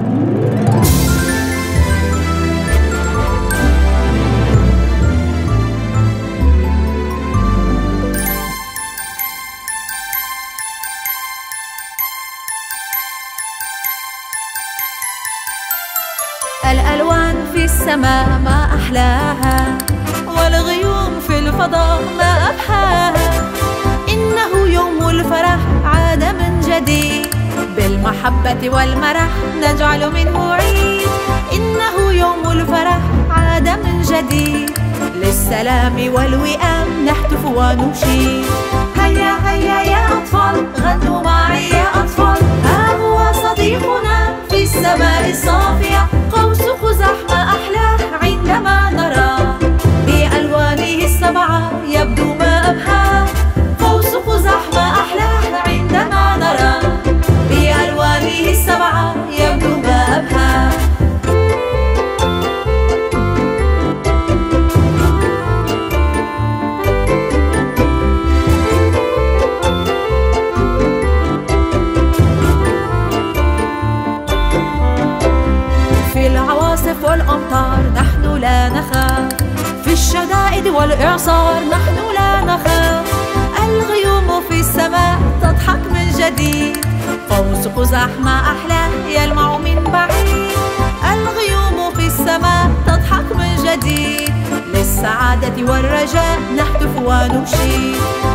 الألوان في السماء ما أحلاها، والغيوم في الفضاء ما أبهاها. إنه يوم الفرح عاد من جديد، بالمحبة والمرح نجعل منه عيد. إنه يوم الفرح عاد من جديد، للسلام والوئام نهتف ونشيد. هيا هيا يا أطفال غنوا معي يا أطفال، ها هو صديقنا في السماء الصافية. قوس قزح ما أحلاه عندما نراه، بألوانه السبعة يبدو ما أبهاه. قوس قزح ما أحلاه عندما نراه، بألوانه السبعة يبدو ما أبهاه. في العواصف والأمطار نحن لا نخاف، في الشدائد والإعصار نحن لا نخاف. الغيوم في السماء تضحك من جديد، قوس قزح ما أحلاه يلمع من بعيد. الغيوم في السماء تضحك من جديد، للسعادة والرجاء نهتف ونشيد.